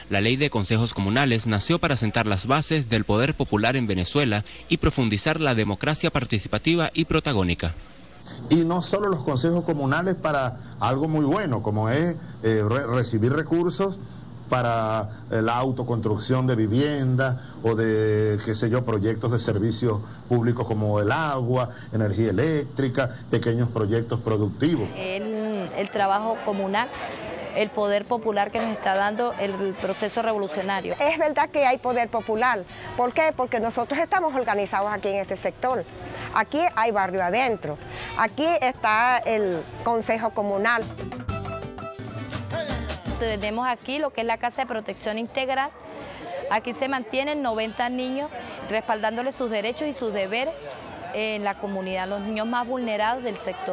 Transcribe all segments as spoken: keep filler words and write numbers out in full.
La ley de consejos comunales nació para sentar las bases del poder popular en Venezuela y profundizar la democracia participativa y protagónica. Y no solo los consejos comunales para algo muy bueno, como es eh, re recibir recursos para eh, la autoconstrucción de viviendas o de, qué sé yo, proyectos de servicios públicos como el agua, energía eléctrica, pequeños proyectos productivos. El, el trabajo comunal, el poder popular que nos está dando el proceso revolucionario. Es verdad que hay poder popular. ¿Por qué? Porque nosotros estamos organizados aquí en este sector. Aquí hay barrio adentro. Aquí está el Consejo Comunal. Tenemos aquí lo que es la Casa de Protección Integral. Aquí se mantienen noventa niños respaldándoles sus derechos y sus deberes en la comunidad, los niños más vulnerados del sector.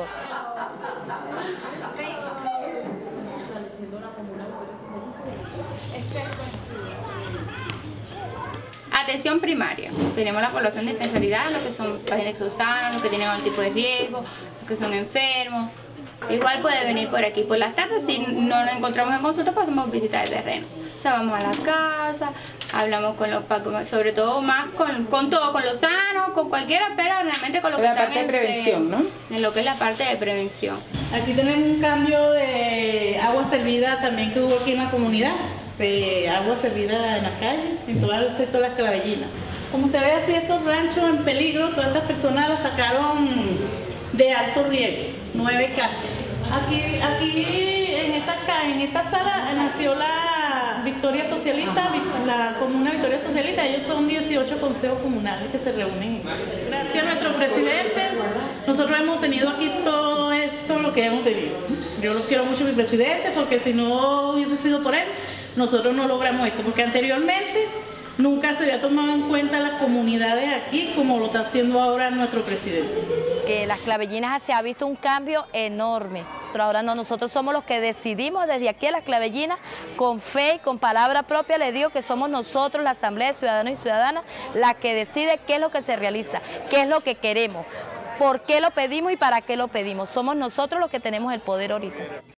Atención primaria. Tenemos la población de especialidad, los que son pacientes exosanos, los que tienen algún tipo de riesgo, los que son enfermos. Igual puede venir por aquí por las tardes, si no nos encontramos en consulta, pasamos visita de terreno. O sea, vamos a la casa, hablamos con los, sobre todo más con, con todo, con los sanos, con cualquiera, pero realmente con lo que la están parte en, de prevención, ¿no? En lo que es la parte de prevención. Aquí tenemos un cambio de agua servida también que hubo aquí en la comunidad, de agua servida en la calle, en todo el sector de las Clavellinas. Como usted ve así, estos ranchos en peligro, todas estas personas las sacaron de alto riesgo, nueve casas. Aquí, aquí en, esta, en esta sala nació la Victoria Socialista, la Comuna Victoria Socialista. Ellos son dieciocho consejos comunales que se reúnen. Gracias a nuestro presidente, nosotros hemos tenido aquí todo esto, lo que hemos tenido. Yo lo quiero mucho a mi presidente, porque si no hubiese sido por él, nosotros no logramos esto, porque anteriormente nunca se había tomado en cuenta las comunidades aquí como lo está haciendo ahora nuestro presidente. Que las Clavellinas se ha visto un cambio enorme. Pero ahora no, nosotros somos los que decidimos desde aquí a las Clavellinas, con fe y con palabra propia, les digo que somos nosotros, la Asamblea de Ciudadanos y Ciudadanas, la que decide qué es lo que se realiza, qué es lo que queremos, por qué lo pedimos y para qué lo pedimos. Somos nosotros los que tenemos el poder ahorita.